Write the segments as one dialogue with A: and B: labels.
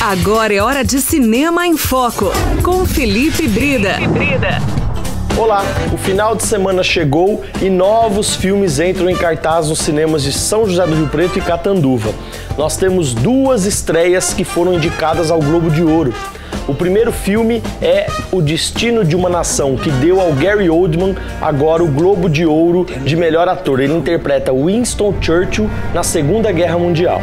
A: Agora é hora de Cinema em Foco, com Felipe Brida.
B: Olá, o final de semana chegou e novos filmes entram em cartaz nos cinemas de São José do Rio Preto e Catanduva. Nós temos duas estreias que foram indicadas ao Globo de Ouro. O primeiro filme é O Destino de uma Nação, que deu ao Gary Oldman agora o Globo de Ouro de melhor ator. Ele interpreta Winston Churchill na Segunda Guerra Mundial.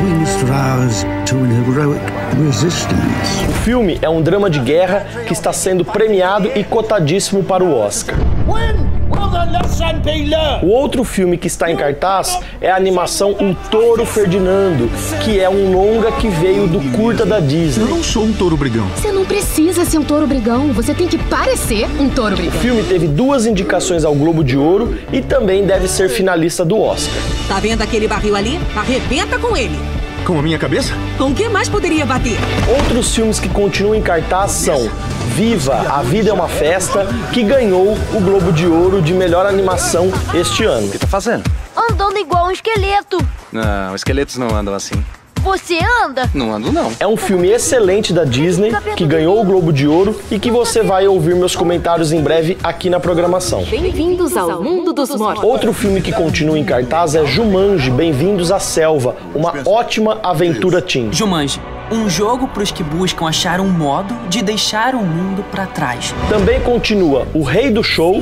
B: O filme é um drama de guerra que está sendo premiado e cotadíssimo para o Oscar. O outro filme que está em cartaz é a animação Um Touro Ferdinando, que é um longa que veio do curta da Disney.
C: Eu não sou um touro brigão.
D: Você não precisa ser um touro brigão, você tem que parecer um touro brigão.
B: O filme teve duas indicações ao Globo de Ouro e também deve ser finalista do Oscar.
E: Tá vendo aquele barril ali? Arrebenta com ele.
C: Com a minha cabeça?
E: Com o que mais poderia bater?
B: Outros filmes que continuam em cartaz são Viva, A Vida é uma Festa, que ganhou o Globo de Ouro de melhor animação este ano.
F: O que tá fazendo?
G: Andando igual um esqueleto.
F: Não, esqueletos não andam assim.
G: Você anda?
F: Não ando, não.
B: É um filme excelente da Disney, que ganhou o Globo de Ouro e que você vai ouvir meus comentários em breve aqui na programação.
D: Bem-vindos ao mundo dos mortos.
B: Outro filme que continua em cartaz é Jumanji, Bem-vindos à Selva, uma ótima aventura teen.
H: Jumanji, um jogo para os que buscam achar um modo de deixar o mundo para trás.
B: Também continua O Rei do Show,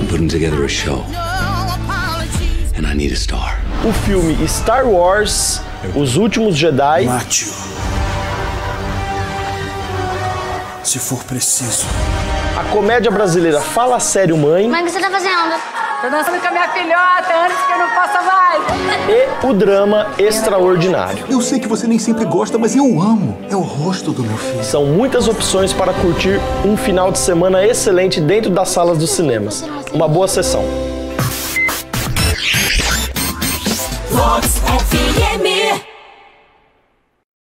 B: o filme Star Wars, Os Últimos Jedi,
I: Mate-o, se for preciso.
B: a comédia brasileira Fala Sério Mãe
G: Como é que você tá fazendo?
E: Tô dançando com a minha filhota antes que eu não possa mais.
B: e o drama Extraordinário.
C: Eu sei que você nem sempre gosta, mas eu amo. É o rosto do meu filho.
B: São muitas opções para curtir um final de semana excelente dentro das salas dos cinemas. Uma boa sessão.
J: Vox FM.